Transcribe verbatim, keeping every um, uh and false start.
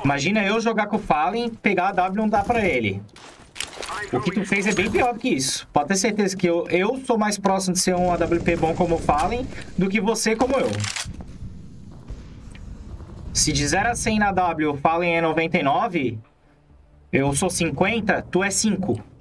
Imagina eu jogar com o Fallen, pegar a W e não dar pra ele. O que tu fez é bem pior do que isso. Pode ter certeza que eu, eu sou mais próximo de ser um A W P bom como o Fallen do que você como eu. Se de zero a cem na W, o Fallen é noventa e nove, eu sou cinquenta, tu é cinco.